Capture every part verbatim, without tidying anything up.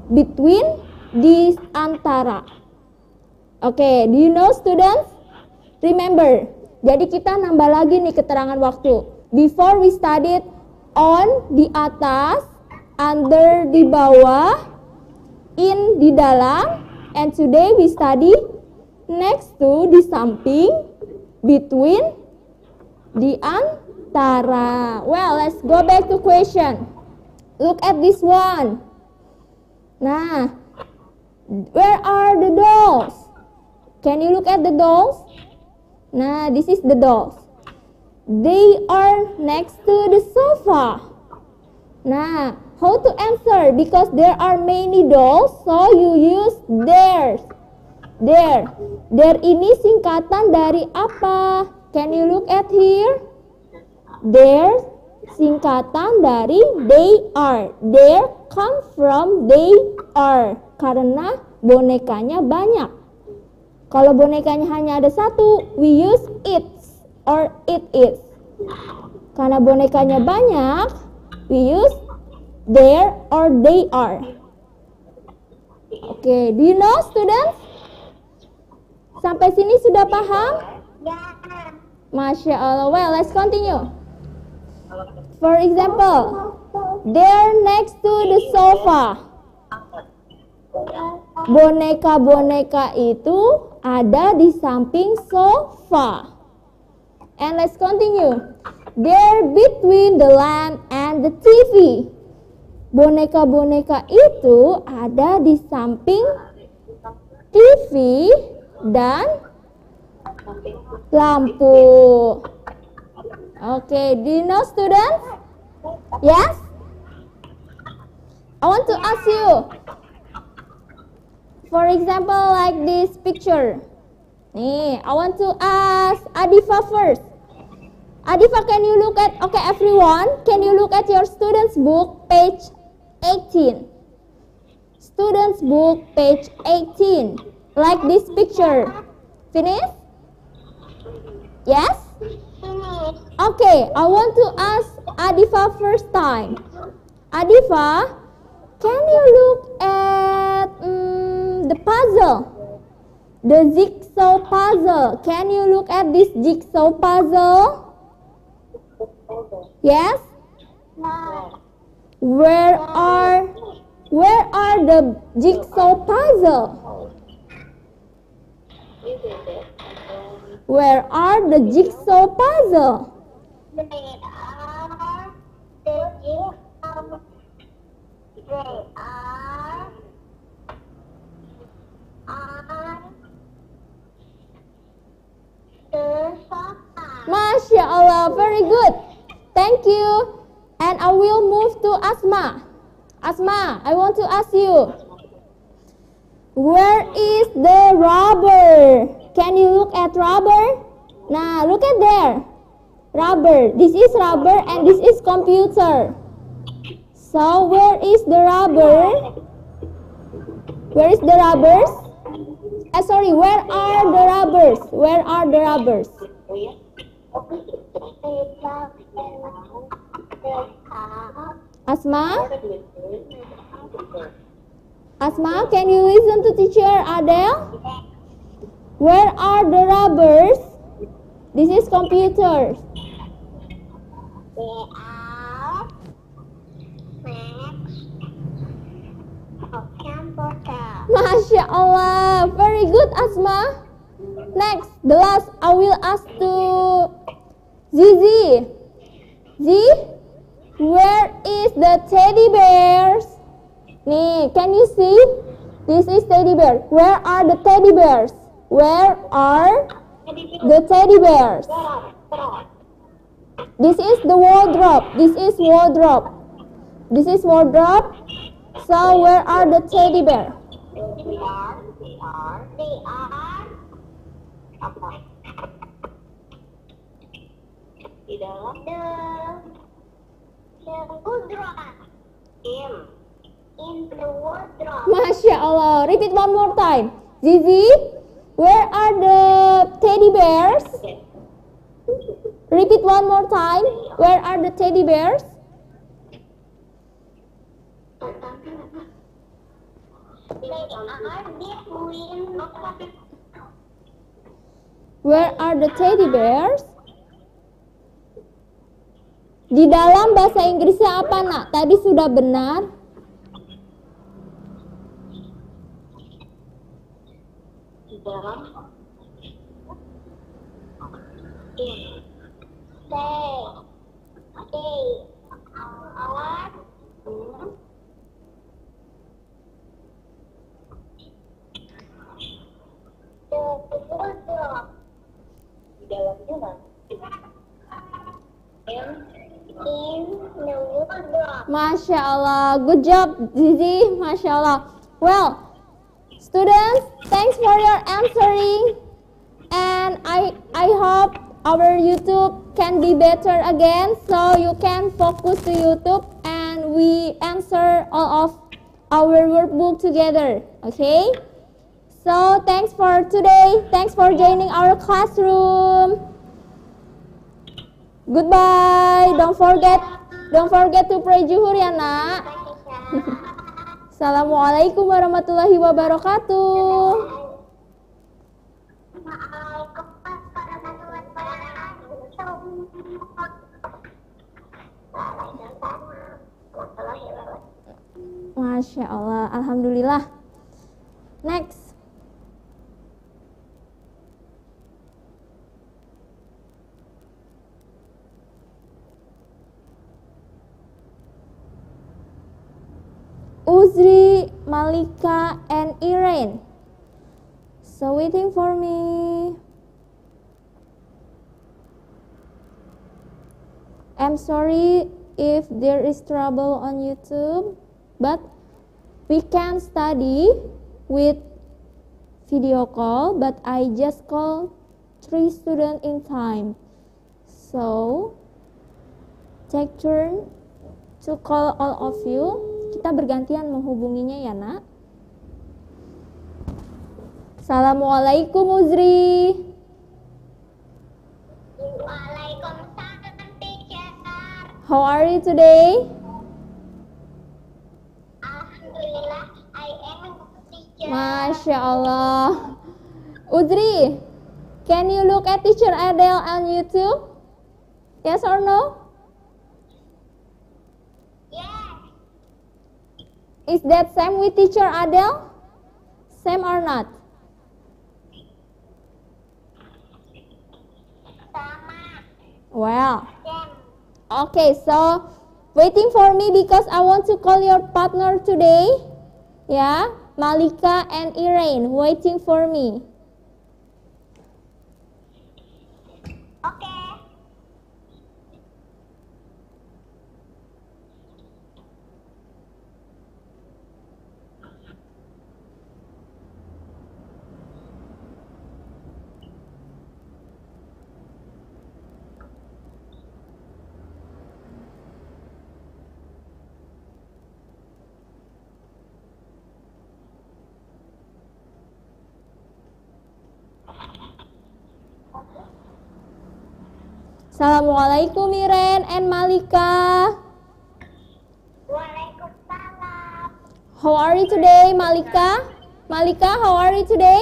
between, di antara. Oke, okay, do you know students? Remember, jadi kita nambah lagi nih keterangan waktu. Before we studied on, di atas, under, di bawah, in, di dalam, and today we study next to, di samping, between, di antara. Well, let's go back to question. Look at this one. Nah, where are the dolls? Can you look at the dolls? Nah, this is the dolls. They are next to the sofa. Nah, how to answer? Because there are many dolls, so you use theirs. There. There ini singkatan dari apa? Can you look at here? There singkatan dari they are. There come from they are. Karena bonekanya banyak. Kalau bonekanya hanya ada satu, we use it or it is. Karena bonekanya banyak, we use there or they are. Oke, okay, do you know students? Sampai sini sudah paham? Masya Allah. Well, let's continue. For example, they're next to the sofa. Boneka-boneka itu ada di samping sofa. And let's continue. They're between the lamp and the T V. Boneka-boneka itu ada di samping T V dan lampu. Okay, do you know students? Yes? I want to ask you. For example, like this picture. Nih, I want to ask Adifa first. Adifa, can you look at, okay everyone, can you look at your student's book, page eighteen. Student's book, page eighteen. Like this picture. Finish? Yes? Okay, I want to ask Adifa first time. Adifa, can you look at um, the puzzle? The jigsaw puzzle. Can you look at this jigsaw puzzle? Yes? No. Where are where are the jigsaw puzzle? Where are the jigsaw puzzle? They are the jigsaw. They are on the sofa. Masya Allah, very good. Thank you. And I will move to Asma. Asma, I want to ask you. Where is the rubber? Can you look at rubber? Nah, look at there. Rubber. This is rubber and this is computer. So, where is the rubber? Where is the rubbers? Uh, sorry, where are the rubbers? Where are the rubbers? Asma? Asma, can you listen to teacher Adele? Where are the rubbers? This is computers. They are next to computer. Masya Allah, very good Asma. Next, the last I will ask to Zizi. Zizi, where is the teddy bears? Nih, can you see? This is teddy bear. Where are the teddy bears? Where are the teddy bears? This is the wardrobe. This is wardrobe. This is wardrobe. So where are the teddy bear? They are, they are, they are apa? Di dalam the the wardrobe. In in the wardrobe. Masya Allah. Repeat one more time. Zizi, where are the teddy bears? Repeat one more time. Where are the teddy bears? Where are the teddy bears? Di dalam bahasa Inggrisnya apa, nak? Tadi sudah benar. Di dalam. In. Stay. Stay. Our. Di dalam juga. In. In the wardrobe. Masya Allah, good job Zizi, Masya Allah. Well, students, thanks for your answering, and I I hope our YouTube can be better again, so you can focus to YouTube and we answer all of our workbook together. Okay? So thanks for today. Thanks for joining our classroom. Goodbye. Don't forget, don't forget to pray zuhur ya, nak. Assalamualaikum warahmatullahi wabarakatuh. Masya Allah, alhamdulillah. Next. Uzri, Malika, and Irene. So waiting for me. I'm sorry if there is trouble on YouTube, but we can study with video call, but I just call three students in time. So take turn to call all of you. Kita bergantian menghubunginya ya, nak. Assalamualaikum Uzri. Waalaikumsalam, teacher. How are you today? Alhamdulillah, I am a good teacher. Masya Allah. Uzri, can you look at teacher Adele on YouTube? Yes or no? Is that same with teacher Adele? Same or not? Sama. Well, Same. okay, so waiting for me because I want to call your partner today. Yeah, Malika and Irene waiting for me. Okay. Assalamualaikum Irene and Malika. Waalaikumsalam. How are you today, Malika? Malika, how are you today?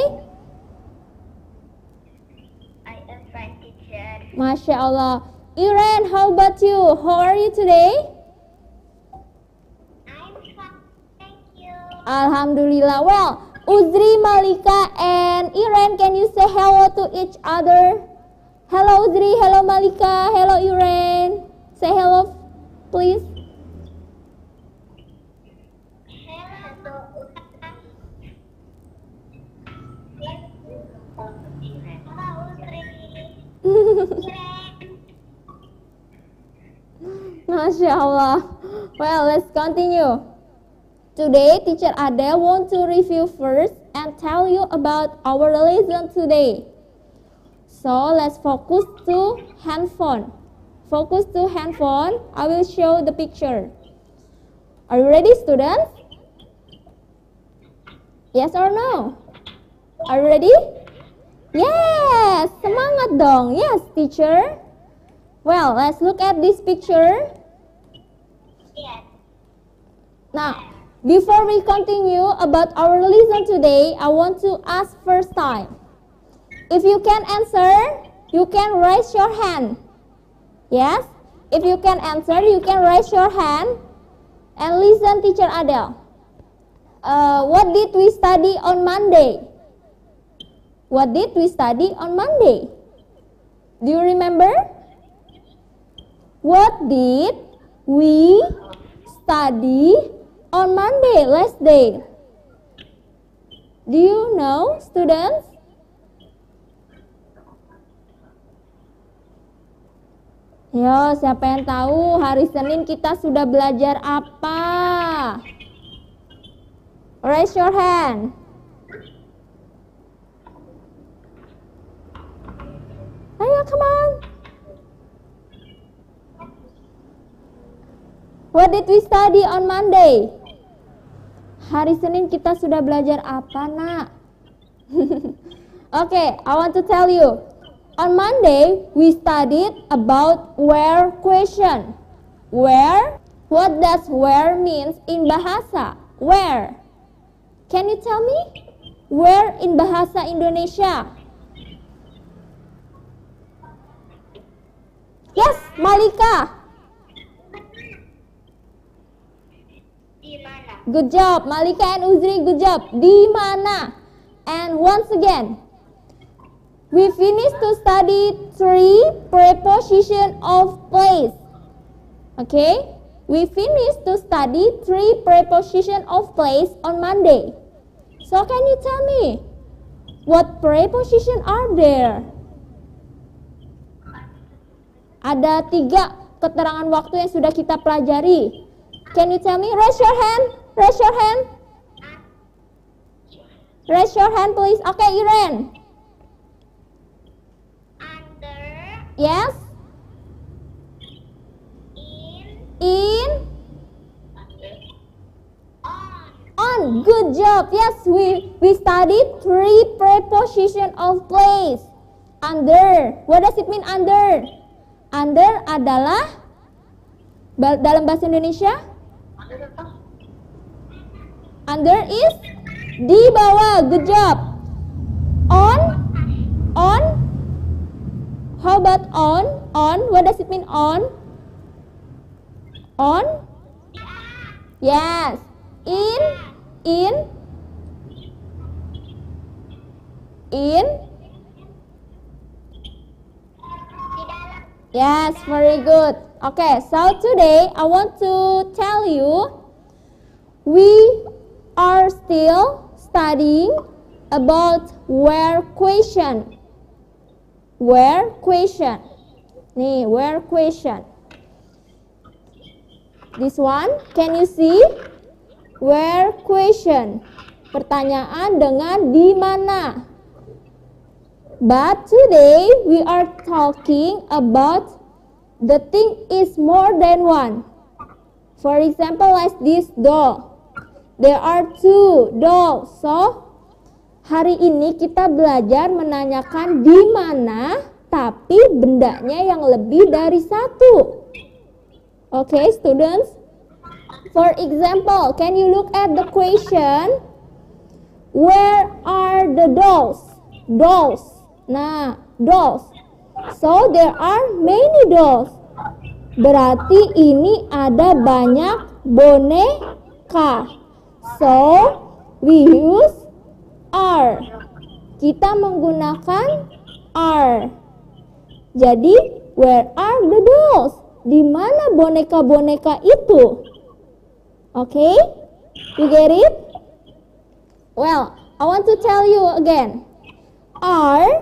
I am fine, teacher. Masya Allah. Irene, how about you? How are you today? I'm fine, thank you. Alhamdulillah. Well, Uzri, Malika, and Irene, can you say hello to each other? Hello Uzri, hello Malika, hello Irene. Say hello, please. Masya Allah. Well, let's continue. Today, teacher Adele want to review first and tell you about our lesson today. So, let's focus to handphone. Focus to handphone. I will show the picture. Are you ready, students? Yes or no? Are you ready? Yes! Semangat dong. Yes, teacher. Well, let's look at this picture. Yes. Now, Before we continue about our lesson today, I want to ask first time. If you can answer, you can raise your hand. Yes? If you can answer, you can raise your hand and listen Teacher Adele. Uh, what did we study on Monday? What did we study on Monday? Do you remember? What did we study on Monday, last day? Do you know, students? Yo, siapa yang tahu hari Senin kita sudah belajar apa? Raise your hand. Ayo, come on. What did we study on Monday? Hari Senin kita sudah belajar apa, nak? Okay, I want to tell you. On Monday, we studied about where question. Where? What does where means in bahasa? Where? Can you tell me? Where in bahasa Indonesia? Yes, Malika. Di mana? Good job, Malika and Uzri, good job. Di mana? And once again, we finished to study three preposition of place. Okay? We finished to study three preposition of place on Monday. So can you tell me what preposition are there? Ada tiga keterangan waktu yang sudah kita pelajari. Can you tell me? Raise your hand. Raise your hand. Raise your hand, please. Okay, Iren. Under. Yes. In. In. On. On. Good job. Yes, we we studied three preposition of place. Under. What does it mean under? Under adalah dalam bahasa Indonesia? Under is di bawah. Good job. On. On. How about on? On. What does it mean on? On. Yes. In. In. In. Yes, very good. Okay, so today I want to tell you we are still studying about where question. Where question. Nih, where question. This one, can you see? Where question. Pertanyaan dengan di mana. But today we are talking about the thing is more than one. For example, like this doll. There are two dolls. So, hari ini kita belajar menanyakan di mana, tapi bendanya yang lebih dari satu. Okay, students? For example, can you look at the question? Where are the dolls? Dolls. Nah, dolls. So, there are many dolls. Berarti ini ada banyak boneka. So, we use are. Kita menggunakan are. Jadi, where are the dolls? Di mana boneka-boneka itu? Okay? You get it? Well, I want to tell you again. Are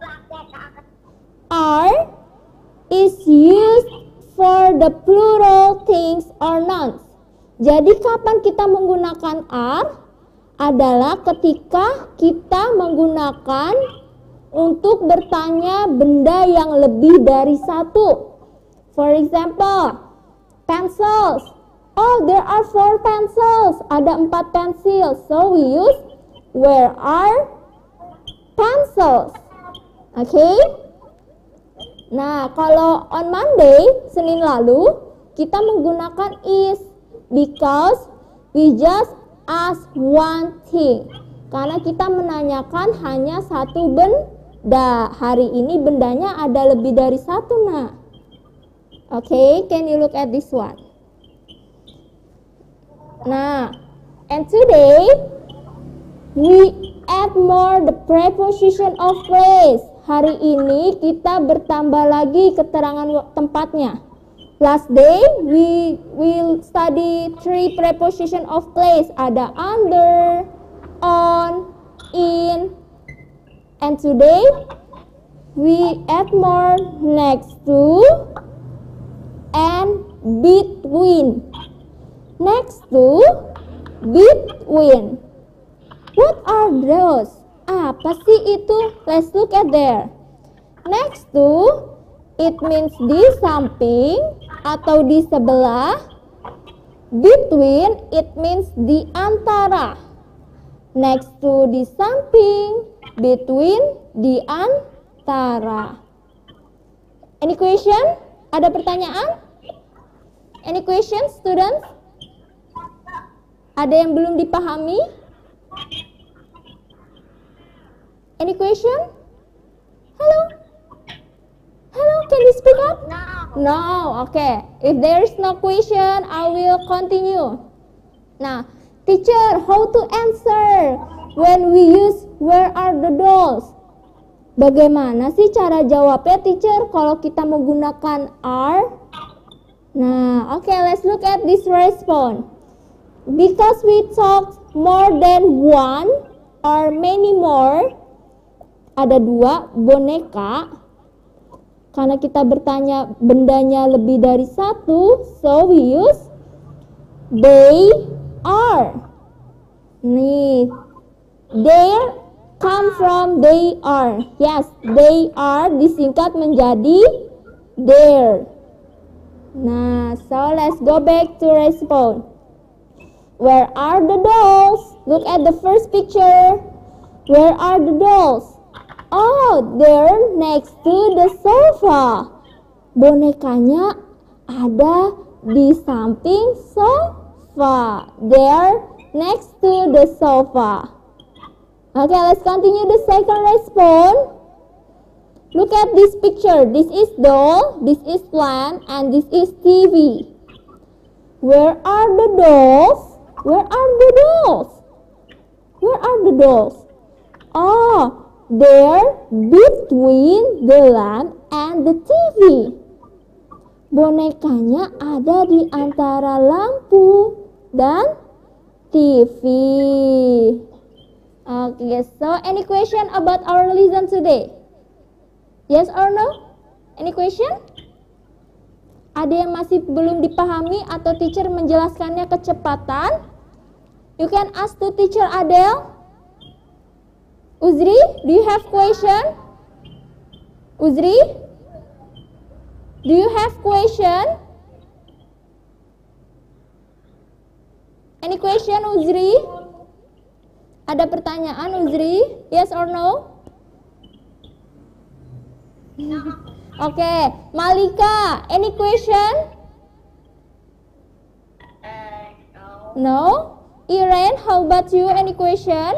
are is used for the plural things or nouns. Jadi kapan kita menggunakan are adalah ketika kita menggunakan untuk bertanya benda yang lebih dari satu. For example, pencils. Oh, there are four pencils. Ada empat pensil. So we use where are pencils. Oke? Okay? Nah, kalau on Monday, Senin lalu, kita menggunakan is because We just ask one thing. Karena kita menanyakan hanya satu benda. Hari ini bendanya ada lebih dari satu, nak. Oke, okay, can you look at this one? Nah, and today we add more the preposition of place. Hari ini kita bertambah lagi keterangan tempatnya. Last day we will study three preposition of place. Ada under, on, in, and today we add more next to and between. Next to between. What are those? Apa sih itu? Let's look at there. Next to, it means di samping atau di sebelah. Between, it means di antara. Next to, di samping. Between, di antara. Any question? Ada pertanyaan? Any question, students? Ada yang belum dipahami? Any question? Hello? Hello, can you speak up? No. No, okay. If there is no question, I will continue. Nah, teacher, how to answer when we use where are the dolls? Bagaimana sih cara jawabnya, teacher, kalau kita menggunakan are? Nah, okay, let's look at this response. Because we talk more than one or many more, ada dua boneka, karena kita bertanya bendanya lebih dari satu, so we use they are. Nih, there come from they are. Yes, they are disingkat menjadi there. Nah, so let's go back to respond. Where are the dolls? Look at the first picture. Where are the dolls? Oh, they're next to the sofa. Bonekanya ada di samping sofa. They're next to the sofa. Okay, let's continue the second response. Look at this picture. This is doll, this is lamp, and this is T V. Where are the dolls? Where are the dolls? Where are the dolls? Oh, they're between the lamp and the T V. Bonekanya ada di antara lampu dan T V. Okay, so any question about our lesson today? Yes or no? Any question? Ada yang masih belum dipahami atau teacher menjelaskannya kecepatan? You can ask to teacher Adele. Uzri, do you have question? Uzri, do you have question? Any question, Uzri? Ada pertanyaan, Uzri? Yes or no? No. Oke, okay. Malika, any question? Uh, no. No? Irene, how about you? Any question?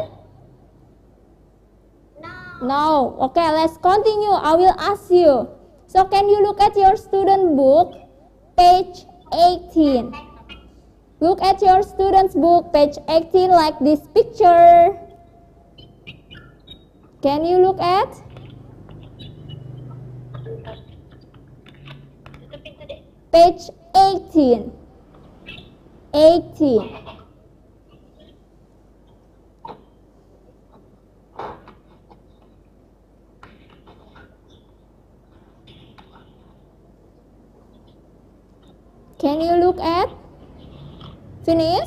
No. No. Okay, let's continue. I will ask you. So, can you look at your student book, page eighteen? Look at your student's book, page eighteen, like this picture. Can you look at? Page eighteen. eighteen. Can you look at? Finish?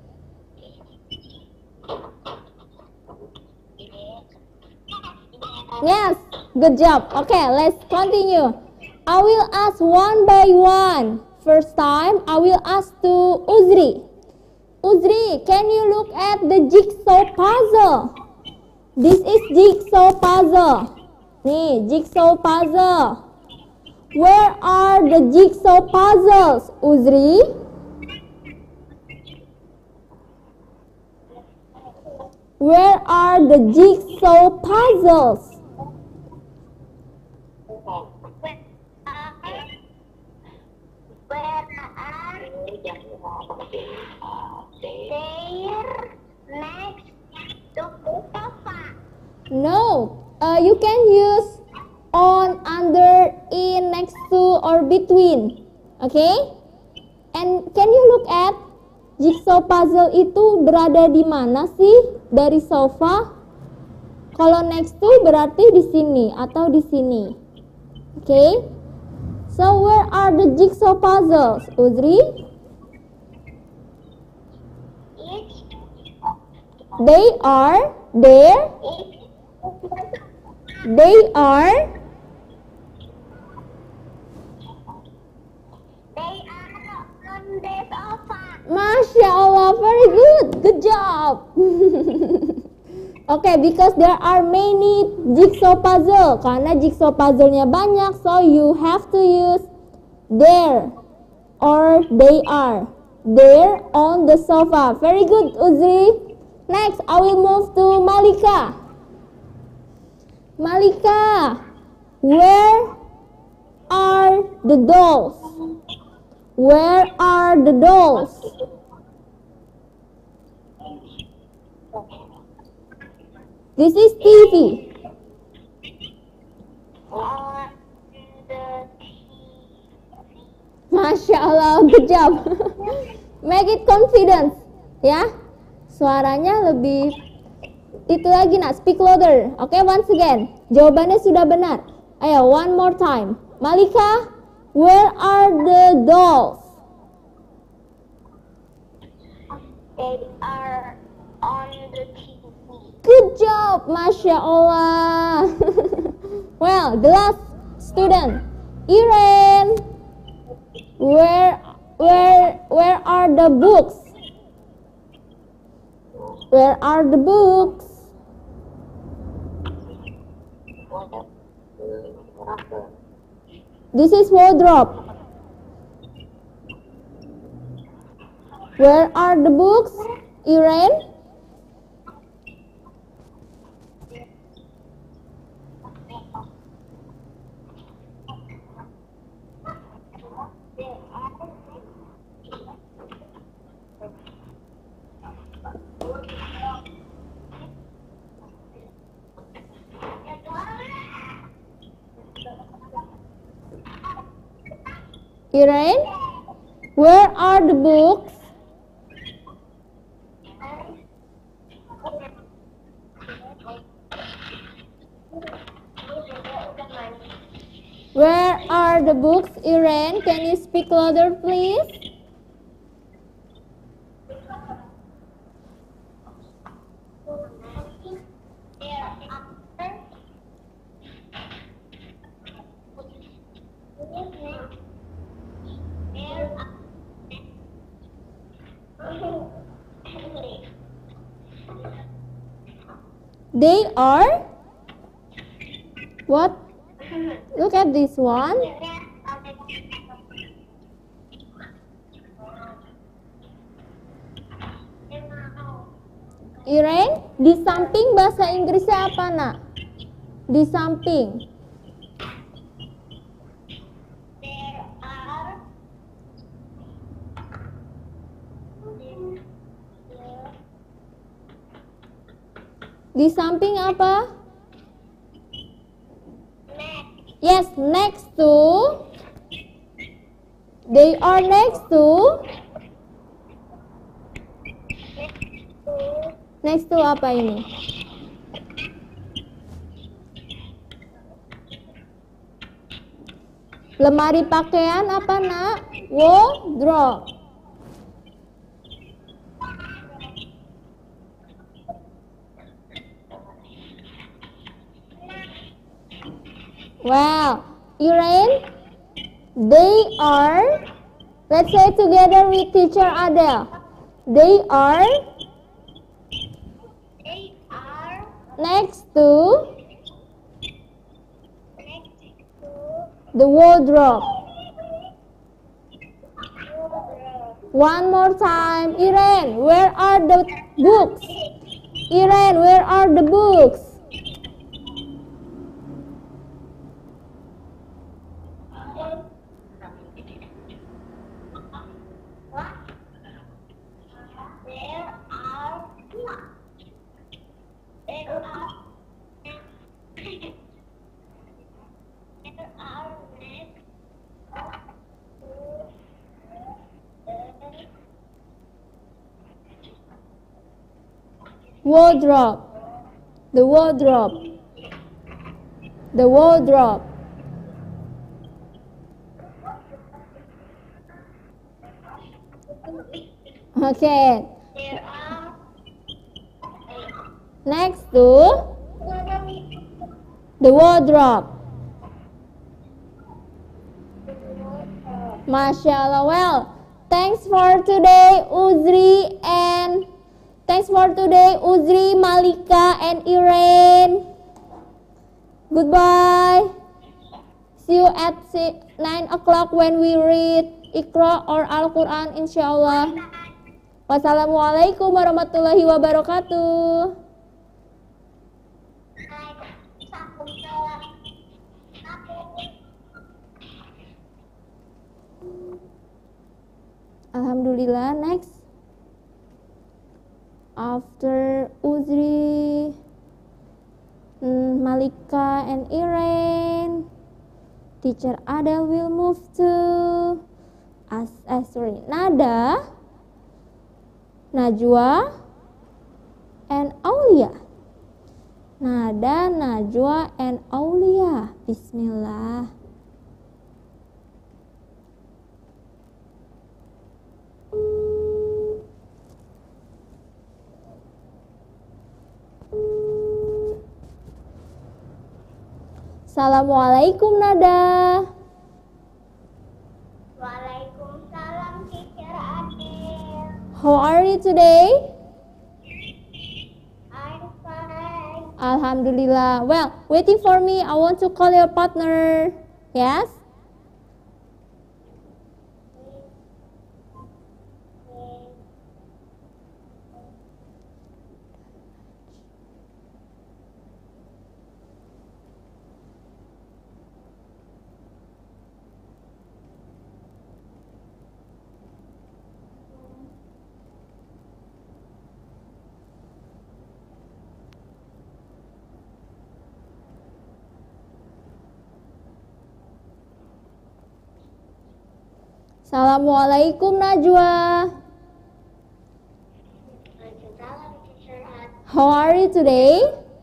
Yes, good job. Okay, let's continue. I will ask one by one. First time, I will ask to Uzri. Uzri, can you look at the jigsaw puzzle? This is jigsaw puzzle. Nih, jigsaw puzzle. Where are the jigsaw puzzles, Uzri? Where are the jigsaw puzzles? Where are they next to sofa? No, uh, you can use on, under, in, next to, or between. Okay? And can you look at jigsaw puzzle itu berada di mana sih dari sofa? Kalau next to berarti di sini atau di sini. Okay? So where are the jigsaw puzzles, Uzri? They are there. They are. They are on the sofa. Masya Allah, very good. Good job. Okay, because there are many jigsaw puzzle. Karena jigsaw puzzle-nya banyak, so you have to use there or they are. There on the sofa. Very good, Uzri. Next, I will move to Malika. Malika, where are the dolls? Where are the dolls? This is T V. On the Masya Allah, good job. Make it confidence, ya. Suaranya lebih itu lagi nak, speak louder. Oke, okay, once again. Jawabannya sudah benar. Ayo, one more time. Malika, where are the dolls? They are on the T V. Good job, Masya Allah. Well, the last student, Irene. Where, where, where are the books? Where are the books? This is wardrobe. Where are the books, Irene? Irene, where are the books? Where are the books, Irene? Can you speak louder, please? They are what? Look at this one. Irene, di samping bahasa Inggrisnya apa, nak? Di samping. There are Di samping apa? next Yes, next to. They are next to. to Next to apa ini? Lemari pakaian apa, nak? Wardrobe. Well, Irene, they are, let's say together with teacher Adele. They are they are next to next to the wardrobe. wardrobe. One more time, Irene, where are the books? Iren, where are the books? Wardrobe. The wardrobe. The wardrobe. Okay. Next to the wardrobe. Masya Allah. Well, thanks for today, Uzri and thanks for today, Uzri, Malika, and Irene. Goodbye. See you at nine o'clock when we read Iqra or Al-Quran, insyaAllah. Wassalamualaikum warahmatullahi wabarakatuh. Alhamdulillah. Next, after Uzri, Malika, and Irene, Teacher Adel will move to as uh, sorry, Nada, Najwa, and Aulia. Nada, Najwa, and Aulia. Bismillah. Assalamualaikum, Nada. Waalaikumsalam, Teacher Adel. How are you today? I'm fine. Alhamdulillah. Well, waiting for me. I want to call your partner. Yes? Assalamualaikum, Najwa. Waalaikumsalam, Teacher Adel. How are you today?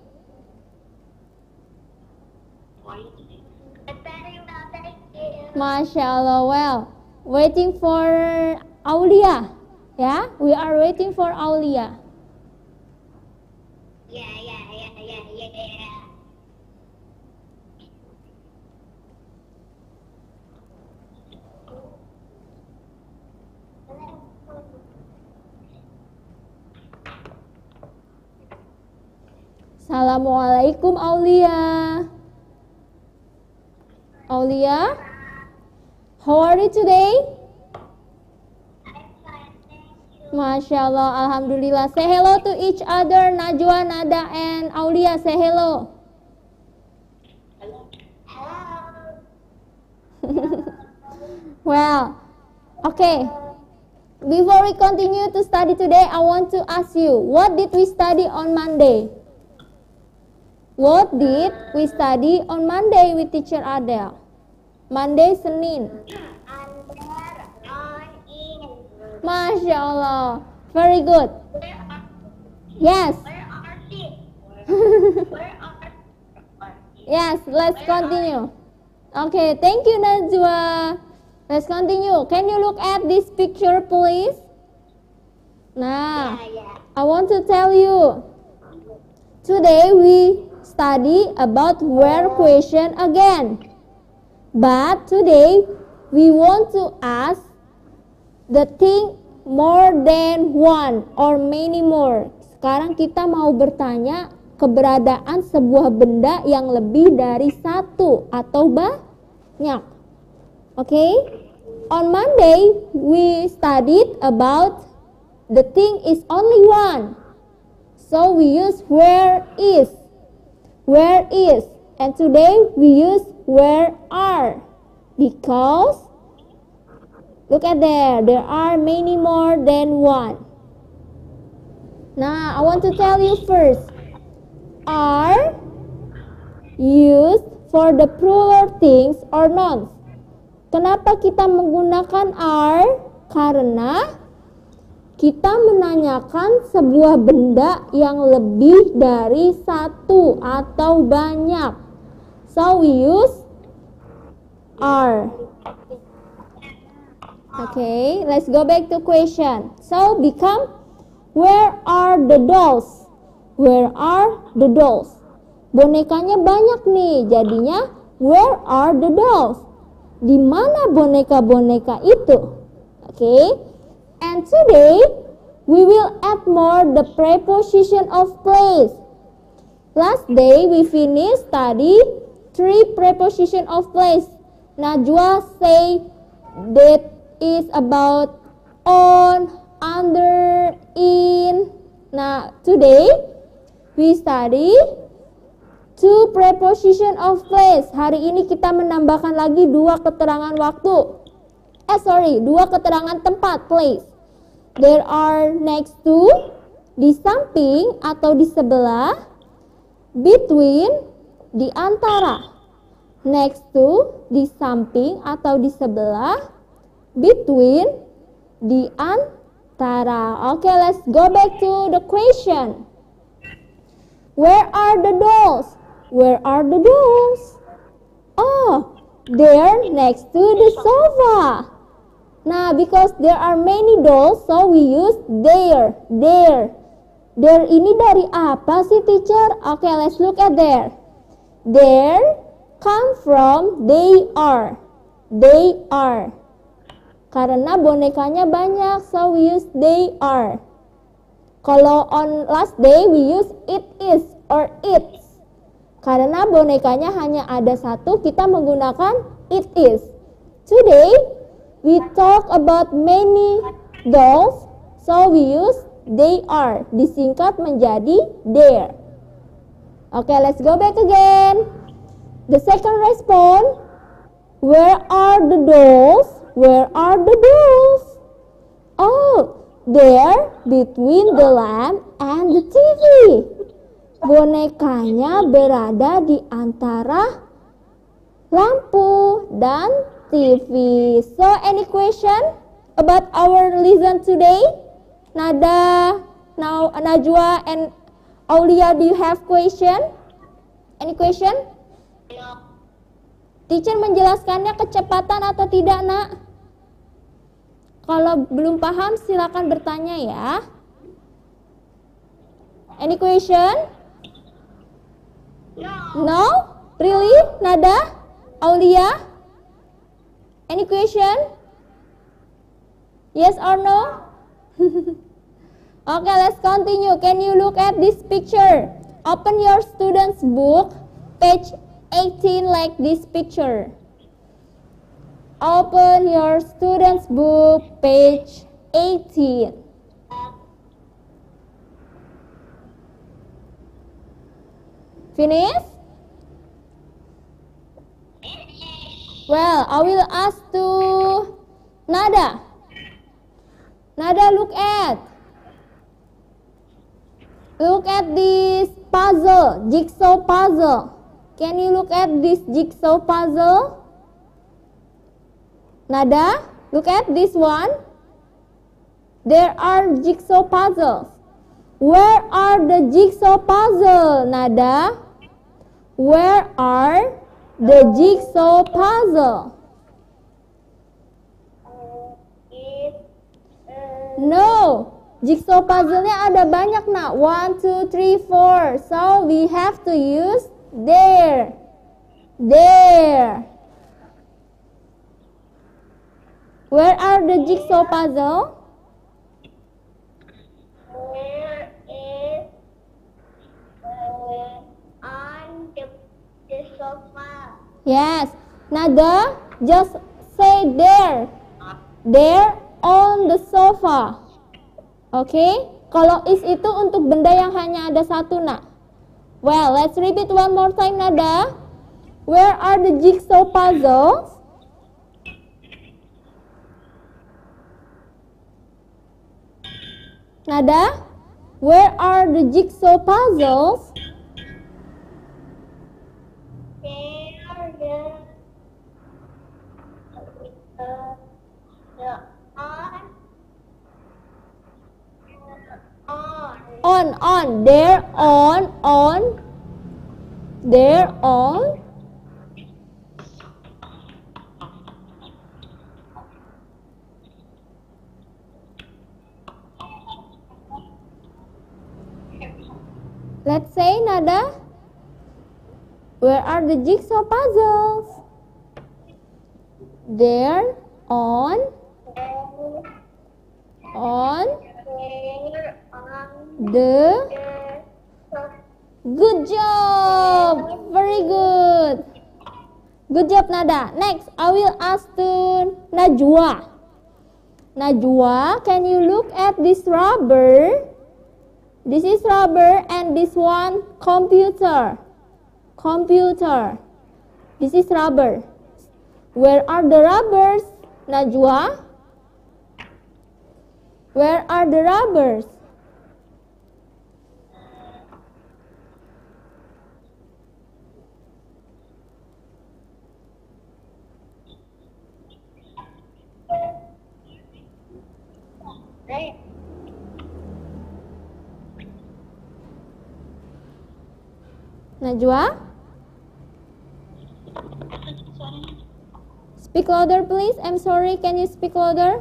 Very well, thank you. Masya Allah. Well, waiting for Aulia. Yeah, we are waiting for Aulia. Yeah, yeah, yeah, yeah, yeah, yeah. Assalamualaikum, Aulia. Aulia, how are you today? I'm fine, thank you. Masya Allah, Alhamdulillah. Say hello to each other, Najwa, Nada, and Aulia. Say hello. Hello. Well, okay. Before we continue to study today, I want to ask you, what did we study on Monday? What did we study on Monday with Teacher Adel? Monday, Senin. Under, on, in. Masya Allah. Very good. Where are, Yes. where are she? Where are Yes, let's continue. Okay, thank you, Najwa. Let's continue. Can you look at this picture, please? Nah, Yeah, yeah. I want to tell you. Today we study about where question again. But today we want to ask the thing more than one or many more. Sekarang kita mau bertanya keberadaan sebuah benda yang lebih dari satu atau banyak. Oke? Okay? On Monday we studied about the thing is only one. So we use where is. Where is. And today we use where are. Because, look at there, there are many more than one. Now, I want to tell you first. Are used for the plural things or nouns. Kenapa kita menggunakan are? Karena kita menanyakan sebuah benda yang lebih dari satu atau banyak. So we use are. Okay, let's go back to question. So become, where are the dolls? Where are the dolls? Bonekanya banyak nih, jadinya where are the dolls? Di mana boneka-boneka itu? Okay. And today, we will add more the preposition of place. Last day, we finished study three preposition of place. Najwa say that is about on, under, in. Now, today, we study two preposition of place. Hari ini kita menambahkan lagi dua keterangan waktu. Eh sorry, dua keterangan tempat, place. There are next to, di samping atau di sebelah, between, di antara. Next to, di samping atau di sebelah, between, di antara. Okay, let's go back to the question. Where are the dolls? Where are the dolls? Oh, they're next to the sofa. Nah, because there are many dolls, so we use there, there. There ini dari apa sih, teacher? Okay, let's look at there. There come from they are. They are. Karena bonekanya banyak, so we use they are. Kalau on last day, we use it is or it's. Karena bonekanya hanya ada satu, kita menggunakan it is. Today, we talk about many dolls, so we use they are. Disingkat menjadi there. Okay, let's go back again. The second response, where are the dolls? Where are the dolls? Oh, they're between the lamp and the T V. Bonekanya berada di antara lampu dan T V. So, any question about our lesson today? Nada, now Najwa and Aulia, do you have question? Any question? Teacher menjelaskannya kecepatan atau tidak, nak? Kalau belum paham, silakan bertanya ya. Any question? No. No? Really? Nada? Aulia? Any question? Yes or no? Okay, let's continue. Can you look at this picture? Open your student's book, page eighteen, like this picture. Open your student's book, page eighteen. Finish? Well, I will ask to Nada. Nada, look at. Look at this puzzle, jigsaw puzzle. Can you look at this jigsaw puzzle? Nada, look at this one. There are jigsaw puzzles. Where are the jigsaw puzzle, Nada? Where are the jigsaw puzzle? No, jigsaw puzzle-nya ada banyak, nak. One, two, three, four. So we have to use there. There. Where are the jigsaw puzzle? Where is uh, on the, the sofa? Yes. Nada, just say there. There on the sofa. Okay? Kalau is itu untuk benda yang hanya ada satu, nak. Well, let's repeat one more time, Nada. Where are the jigsaw puzzles? Nada, where are the jigsaw puzzles? They are the uh, the on on On, on, they're on, on, they're on. Let's say, Nada, where are the jigsaw puzzles? They're on, on they're on the. the Good job, very good. Good job, Nada. Next, I will ask to Najwa. Najwa, can you look at this rubber? This is rubber and this one computer. Computer. This is rubber. Where are the rubbers, Najwa? Where are the rubbers? right. Najwa? Speak louder, please. I'm sorry, can you speak louder?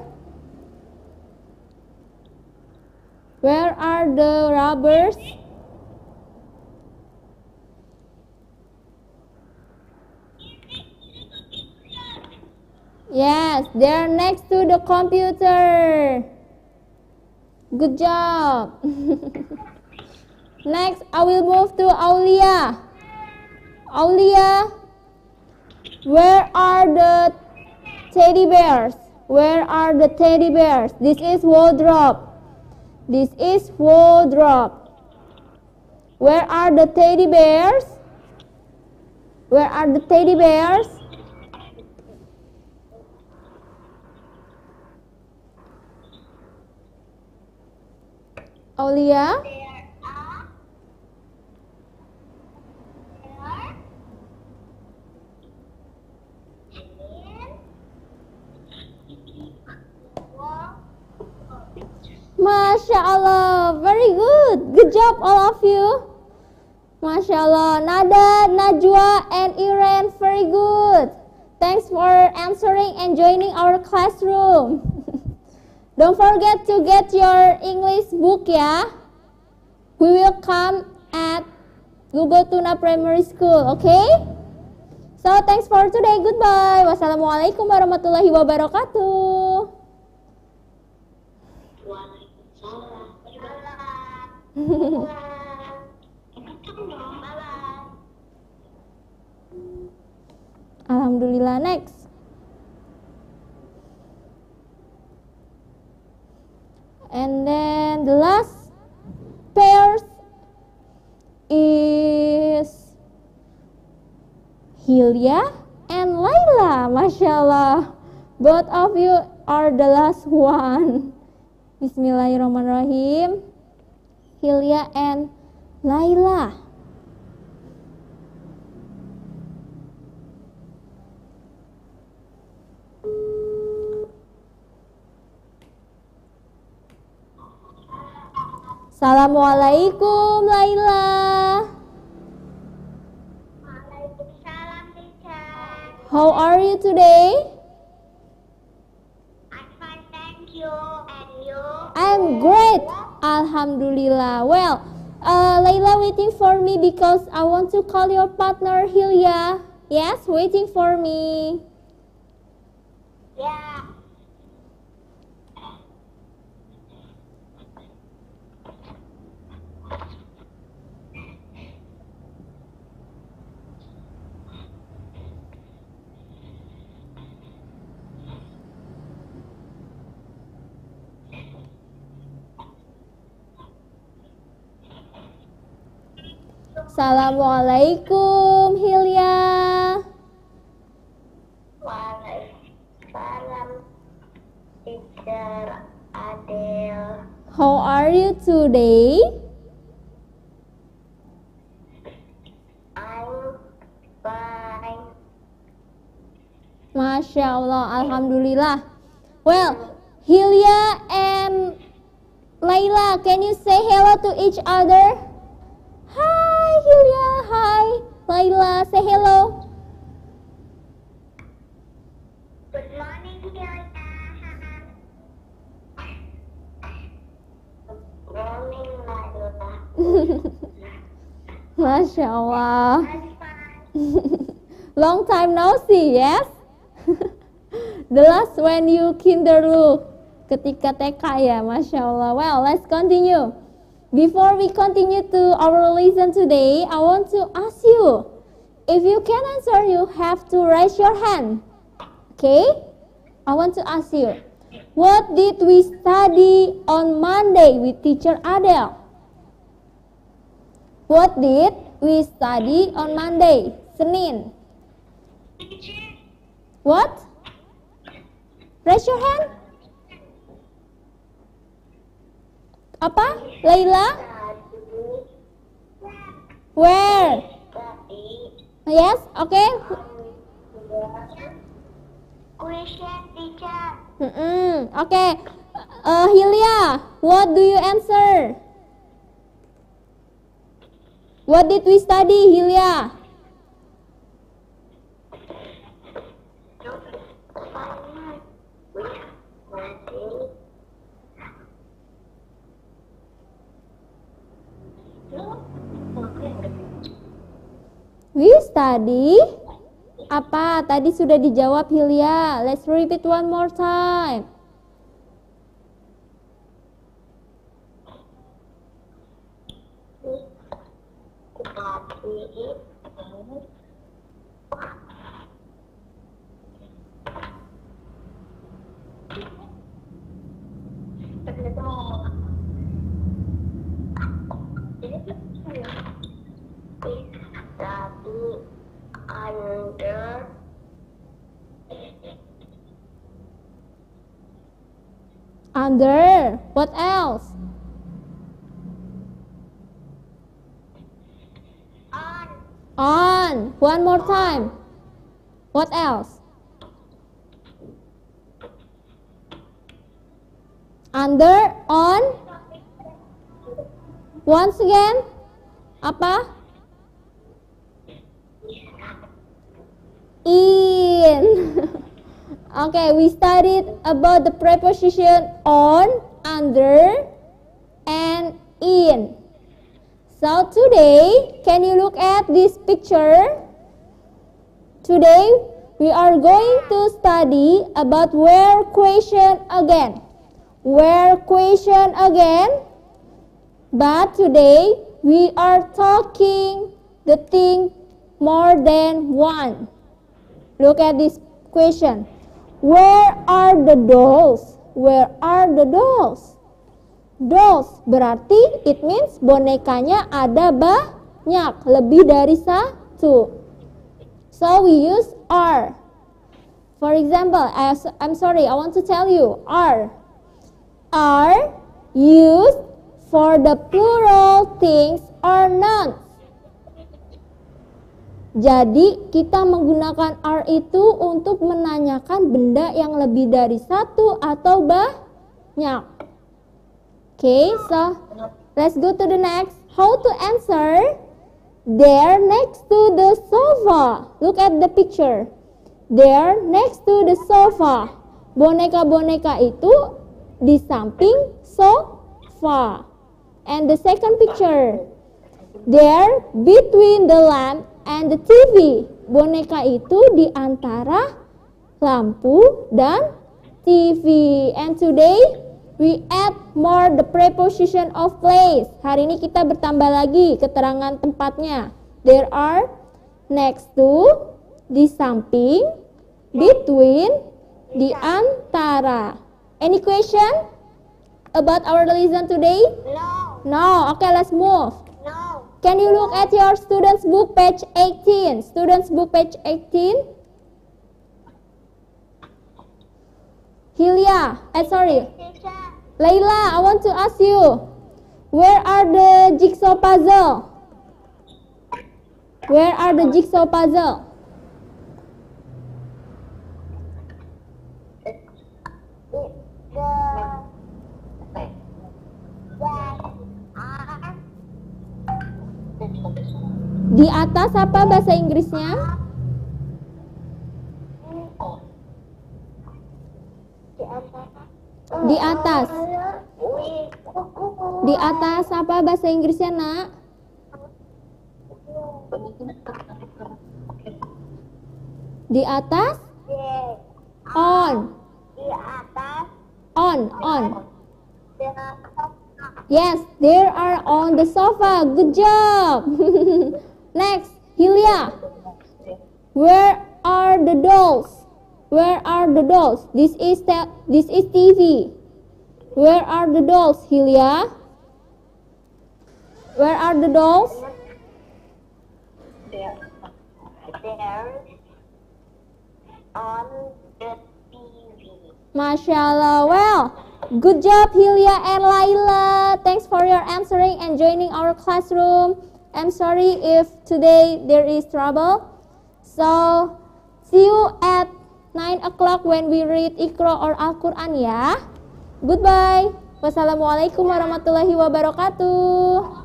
Where are the rubbers? Yes, they're next to the computer. Good job. Next, I will move to Aulia. Aulia, where are the teddy bears? Where are the teddy bears? This is wardrobe. This is wardrobe. Where are the teddy bears? Where are the teddy bears? Aulia? There are Masya Allah, very good. Good job all of you. Masya Allah, Nada, Najwa, and Iren, very good. Thanks for answering and joining our classroom. Don't forget to get your English book ya. We will come at Google Tuna Primary School, okay? So thanks for today. Goodbye. Wassalamualaikum warahmatullahi wabarakatuh. Alhamdulillah. Next. And then the last pairs is Hilya and Laila. Masya Allah, both of you are the last one. Bismillahirrahmanirrahim. Hilya and Laila. Assalamualaikum Laila. Waalaikumsalam, teacher. How are you today? I'm fine, thank you. And you? I'm great. Alhamdulillah. Well, uh, Laila waiting for me because I want to call your partner Hilya. Yes, waiting for me. Yeah. Assalamualaikum Hilya. Waalaikumsalam, Teacher Adele. How are you today? I'm fine. Masya Allah, Alhamdulillah. Well, Hilya and Laila, can you say hello to each other? Hi Hilya, hi Laila, say hello. Good morning, Hilya. Good morning, Laila. Masya Allah. I'm fine. Long time no see, yes? The last when you kinderlu, ketika T K ya, Masya Allah. Well, let's continue. Before we continue to our lesson today, I want to ask you, if you can answer, you have to raise your hand. Okay? I want to ask you, what did we study on Monday with Teacher Adele? What did we study on Monday? Senin. What? Raise your hand. Apa? Laila? Where? Yes, okay. Question, teacher. Mm-mm. Okay. Uh, Hilya, what do you answer? What did we study, Hilya? We study apa? Tadi sudah dijawab Hilya. Let's repeat one more time. Under Under. What else? on On. One more time. What else? Under, on. Once again. Apa? In. Okay, we studied about the preposition on, under, and in. So today, can you look at this picture? Today, we are going to study about where question again. Where question again. But today, we are talking the thing more than one. Look at this question. Where are the dolls? Where are the dolls? Dolls berarti it means bonekanya ada banyak, lebih dari satu. So we use are. For example, as I'm sorry, I want to tell you are. Are used for the plural things or nouns. Jadi kita menggunakan are itu untuk menanyakan benda yang lebih dari satu atau banyak. Okay, so let's go to the next. How to answer? There next to the sofa. Look at the picture. There next to the sofa. Boneka-boneka itu di samping sofa. And the second picture. There between the lamp and the T V. Boneka itu di antara lampu dan T V. And today we add more the preposition of place. Hari ini kita bertambah lagi keterangan tempatnya. There are, next to, di samping, between, di antara. Any question about our lesson today? no No. Okay, let's move. no Can you look at your students book page eighteen? Students book page eighteen. Hilya, eh sorry. Teacher. Layla, I want to ask you. Where are the jigsaw puzzle? Where are the jigsaw puzzle? The the are Di atas apa bahasa Inggrisnya? Di atas. Di atas apa bahasa Inggrisnya, Nak? Di atas? On. Di atas. On, on. The Yes, they are on the sofa. Good job. Next, Hilya. Where are the dolls? Where are the dolls? This is te- this is T V. Where are the dolls, Hilya? Where are the dolls? There, there on the T V. Masya Allah. Well, good job, Hilya and Laila. Thanks for your answering and joining our classroom. I'm sorry if today there is trouble. So, see you at nine o'clock when we read Iqra or Al-Quran ya. Goodbye. Wassalamualaikum warahmatullahi wabarakatuh.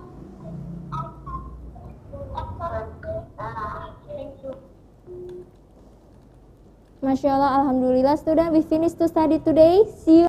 Masya Allah, Alhamdulillah student, we finished to study today. See you.